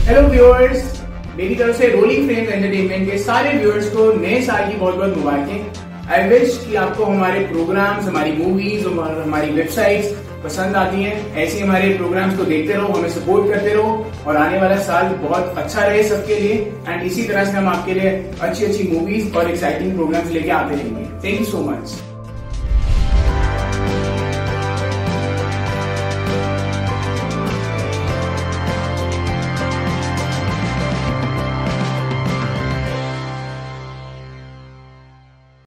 Hello viewers, मेरी तरफ से रोलिंग फ्रेम्स एंटरटेनमेंट के सारे व्यूअर्स को नए साल की बहुत बहुत मुबारकें। आई विश कि आपको हमारे प्रोग्राम्स, हमारी मूवीज और हमारी वेबसाइट्स पसंद आती हैं। ऐसे हमारे प्रोग्राम्स को देखते रहो, हमें सपोर्ट करते रहो और आने वाला साल बहुत अच्छा रहे सबके लिए। एंड इसी तरह से हम आपके लिए अच्छी अच्छी मूवीज और एक्साइटिंग प्रोग्राम्स लेके आते रहेंगे। Thank you so much.